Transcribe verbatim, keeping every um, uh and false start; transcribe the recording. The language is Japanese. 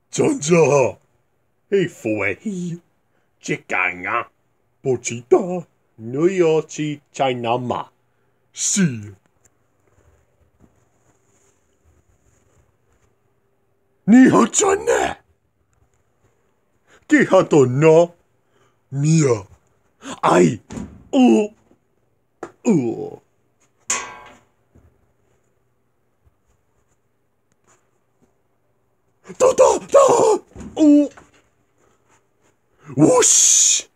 真假？嘿，Freddy，这干啊？不知道，你要去在哪吗？是，你好准呢。几下顿呢？你啊，哎，哦哦，哒哒哒，哦，我嘘。